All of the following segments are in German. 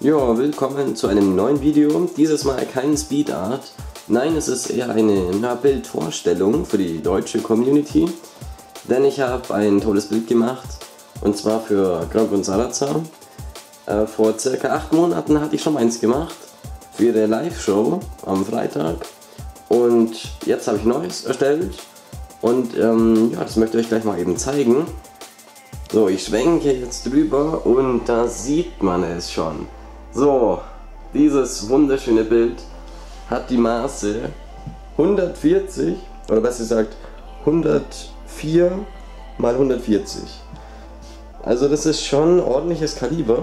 Ja, willkommen zu einem neuen Video. Dieses Mal kein Speedart. Nein, es ist eher eine Bildvorstellung für die deutsche Community. Denn ich habe ein tolles Bild gemacht. Und zwar für Gronk und Salazar. Vor circa 8 Monaten hatte ich schon eins gemacht. Für ihre Live-Show am Freitag. Und jetzt habe ich Neues erstellt. Und ja, das möchte ich euch gleich mal eben zeigen. So, ich schwenke jetzt drüber und da sieht man es schon. So, dieses wunderschöne Bild hat die Maße 140, oder besser gesagt 104 mal 140. Also das ist schon ein ordentliches Kaliber.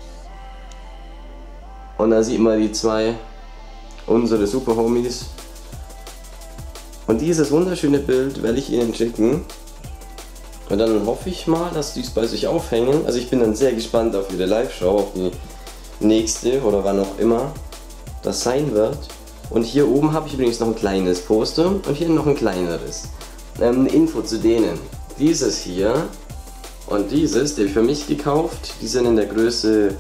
Und da sieht man die zwei, unsere Super Homies. Und dieses wunderschöne Bild werde ich Ihnen schicken. Und dann hoffe ich mal, dass die es bei sich aufhängen. Also ich bin dann sehr gespannt auf ihre Live-Show, auf die nächste oder wann auch immer das sein wird. Und hier oben habe ich übrigens noch ein kleines Poster und hier noch ein kleineres. Eine Info zu denen. Dieses hier und dieses, die habe ich für mich gekauft. Die sind in der Größe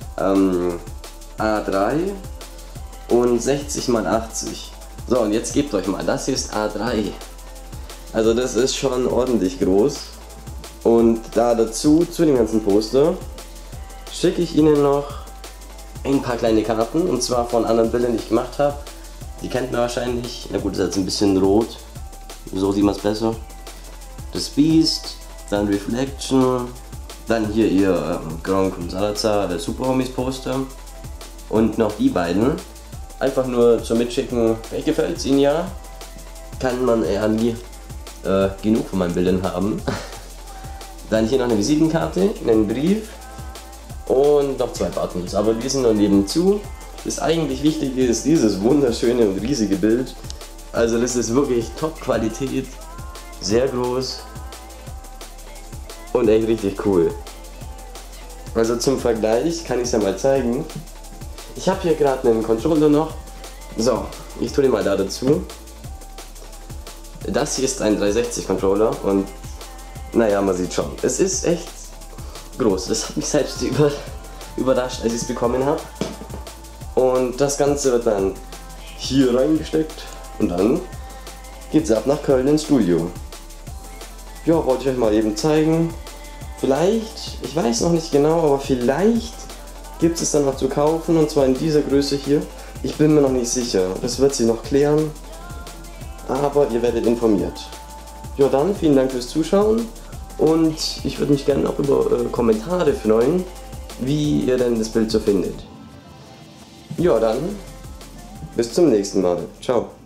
A3 und 60 x 80. So, und jetzt gebt euch mal, das hier ist A3. Also das ist schon ordentlich groß. Und da dazu, zu dem ganzen Poster, schicke ich Ihnen noch ein paar kleine Karten. Und zwar von anderen Bildern, die ich gemacht habe. Die kennt man wahrscheinlich. Na gut, das ist jetzt ein bisschen rot. So sieht man es besser. Das Beast, dann Reflection, dann hier ihr Gronk und Salazar, der Super Homies Poster. Und noch die beiden. Einfach nur zum Mitschicken, vielleicht gefällt es Ihnen ja. Kann man eher nie genug von meinen Bildern haben. Dann hier noch eine Visitenkarte, einen Brief und noch 2 Buttons. Aber die sind noch nebenzu. Das eigentlich Wichtige ist dieses wunderschöne und riesige Bild. Also das ist wirklich Top-Qualität, sehr groß und echt richtig cool. Also zum Vergleich kann ich es ja mal zeigen. Ich habe hier gerade einen Controller noch. So, ich tue den mal da dazu. Das hier ist ein 360 Controller und naja, man sieht schon, es ist echt groß. Das hat mich selbst überrascht, als ich es bekommen habe. Und das Ganze wird dann hier reingesteckt und dann geht's ab nach Köln ins Studio. Ja, wollte ich euch mal eben zeigen. Vielleicht, ich weiß noch nicht genau, aber vielleicht gibt es dann noch zu kaufen und zwar in dieser Größe hier. Ich bin mir noch nicht sicher, das wird sie noch klären. Aber ihr werdet informiert. Ja dann, vielen Dank fürs Zuschauen und ich würde mich gerne auch über Kommentare freuen, wie ihr denn das Bild so findet. Ja dann, bis zum nächsten Mal. Ciao.